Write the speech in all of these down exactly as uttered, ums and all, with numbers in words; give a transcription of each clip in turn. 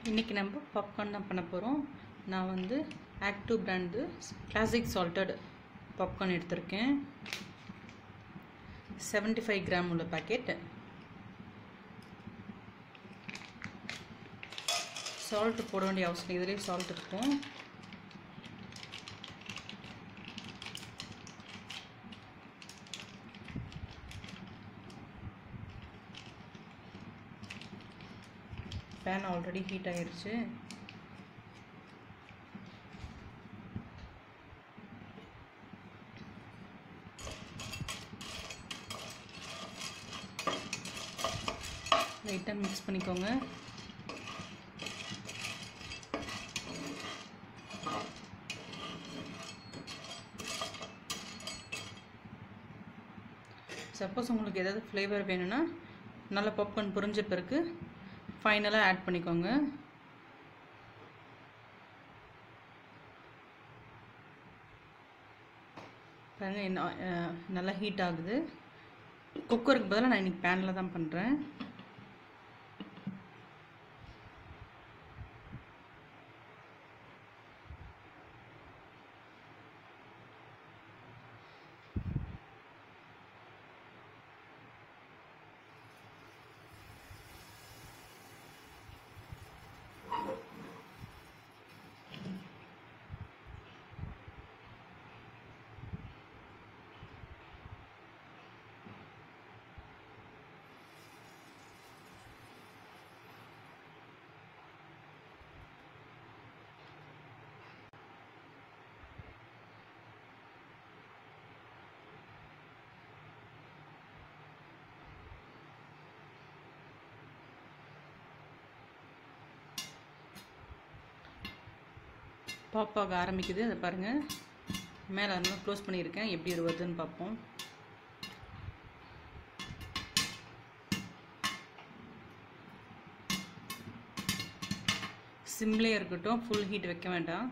இன்றைக்கி நம்ம பாப்கார்ன் தான் பண்ண போகிறோம். நான் வந்து active brand classic salted popcorn எடுத்திருக்கேன். செவன்ட்டி ஃபைவ் கிராம் உள்ள பேக்கெட். சால்ட்டு போட வேண்டிய அவசியம், இதிலே சால்ட் இருக்கும். பேன் ஆல்ரெடி ஹீட் ஆகிடுச்சு. லைட்டாக மிக்ஸ் பண்ணிக்கோங்க. சப்போஸ் உங்களுக்கு ஏதாவது ஃப்ளேவர் வேணும்னா நல்லா பாப்கார்ன் புரிஞ்ச பிறகு ஃபைனலாக ஆட் பண்ணிக்கோங்க. பாருங்கள் என்ன நல்லா ஹீட் ஆகுது. குக்கருக்கு பதிலாக நான் இன்றைக்கி பேனில் தான் பண்ணுறேன். பாப் ஆக ஆரம்பிக்குது. அதை பாருங்கள், மேலே அதனால க்ளோஸ் பண்ணியிருக்கேன். எப்படி வருதுன்னு பார்ப்போம். சிம்லே இருக்கட்டும், ஃபுல் ஹீட் வைக்க வேண்டாம்.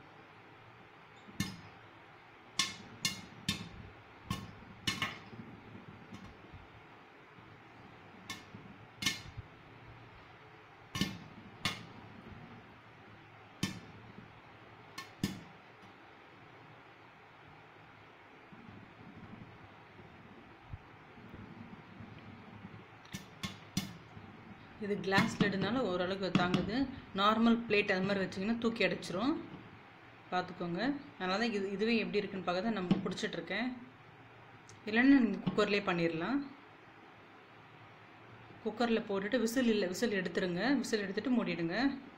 இது கிளாஸ் லெடுனால ஓரளவுக்கு தாங்குது. நார்மல் பிளேட் அது மாதிரி வச்சிங்கன்னா தூக்கி அடிச்சிரும், பார்த்துக்கோங்க. அதனால தான் இது இதுவே எப்படி இருக்குன்னு பார்க்க தான் நம்ம பிடிச்சிட்ருக்கேன். இல்லைன்னா நீங்கள் குக்கர்லேயே பண்ணிடலாம். குக்கரில் போட்டுட்டு விசில் இல்லை விசில் எடுத்துருங்க. விசில் எடுத்துகிட்டு மூடிடுங்க.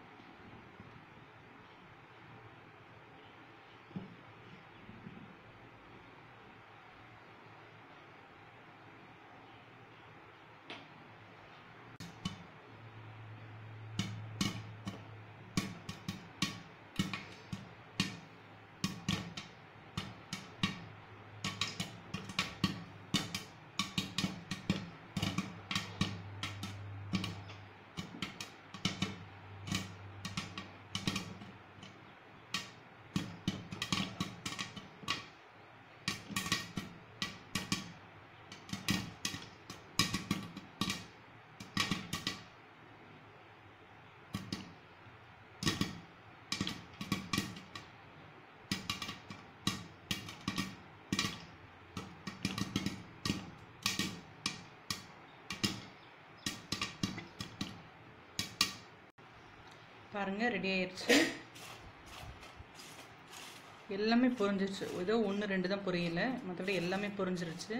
பாருங்கள், ரெடி ஆயிடுச்சு. எல்லாமே பொரிஞ்சிருச்சு. ஏதோ ஒன்று ரெண்டு தான் பொரியல, மற்றபடி எல்லாமே பொரிஞ்சிருச்சு.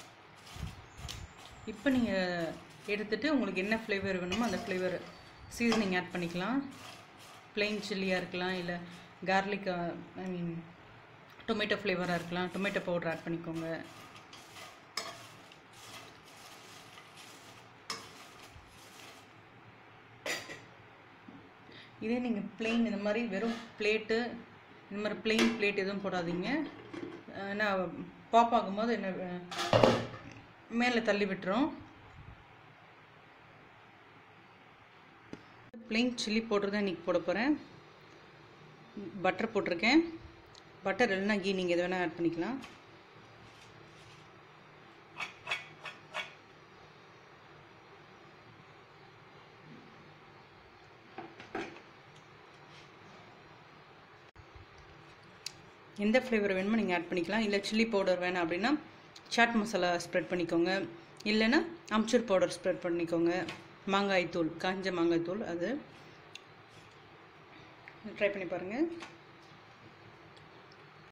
இப்போ நீங்கள் எடுத்துகிட்டு உங்களுக்கு என்ன ஃப்ளேவர் வேணுமோ அந்த ஃப்ளேவர் சீசனிங் ஆட் பண்ணிக்கலாம். பிளெயின் சில்லியாக இருக்கலாம், இல்லை கார்லிக் ஐ மீன் டொமேட்டோ ஃப்ளேவராக இருக்கலாம். டொமேட்டோ பவுடர் ஆட் பண்ணிக்கோங்க. இதே நீங்கள் பிளெயின் இந்த மாதிரி வெறும் பிளேட்டு இந்த மாதிரி பிளெயின் பிளேட் எதுவும் போடாதீங்க. நான் பாப் ஆகும்போது என்ன மேலே தள்ளி விட்டுரும். பிளெயின் சில்லி பவுடர் தான் இன்றைக்கி போட போகிறேன். பட்டர் போட்டிருக்கேன். பட்டர் இல்லைன்னா கீ நீங்கள் எது வேணால் ஆட் பண்ணிக்கலாம். எந்த ஃப்ளேவர் வேணுமோ நீங்கள் ஆட் பண்ணிக்கலாம். இல்லை சில்லி பவுடர் வேணாம் அப்படின்னா சாட் மசாலா ஸ்ப்ரெட் பண்ணிக்கோங்க. இல்லைன்னா அம்ச்சூர் பவுடர் ஸ்ப்ரெட் பண்ணிக்கோங்க. மாங்காய் தூள், காஞ்ச மாங்காய் தூள், அது ட்ரை பண்ணி பாருங்கள்.